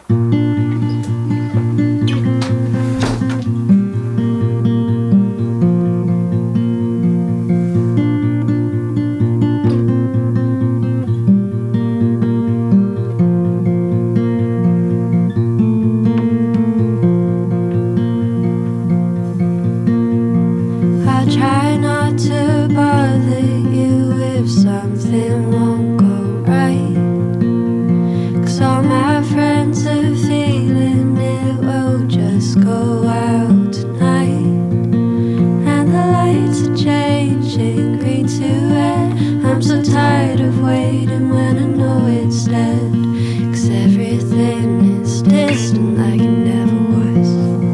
Try not to bother you if something won't go right, 'cause all my friends are feeling it will just go out tonight. And the lights are changing green to red. I'm so tired of waiting when I know it's dead, 'cause everything is distant like it never was.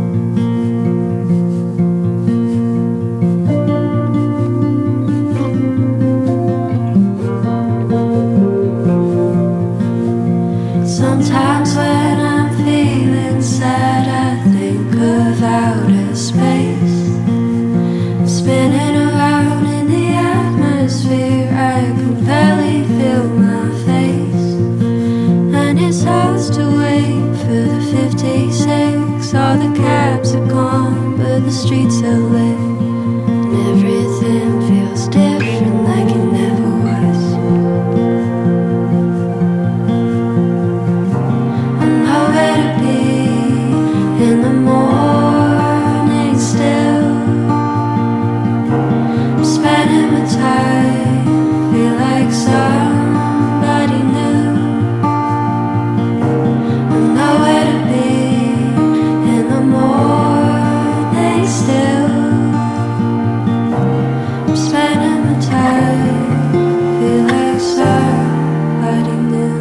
Sometimes when I'm feeling sad, I think of outer space. I'm spinning around in the atmosphere, I can barely feel my face. And it starts to wait for the 56. All the cabs are gone, but the streets are lit, and everything feels different like it never was. In the morning still, I'm spending my time, feel like somebody new. I know where to be in the morning still. I'm spending my time, feel like somebody new.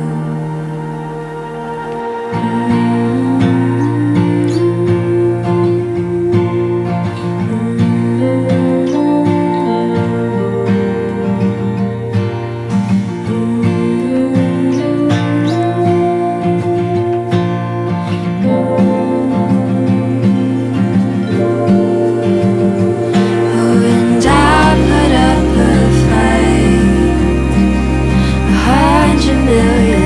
$100 million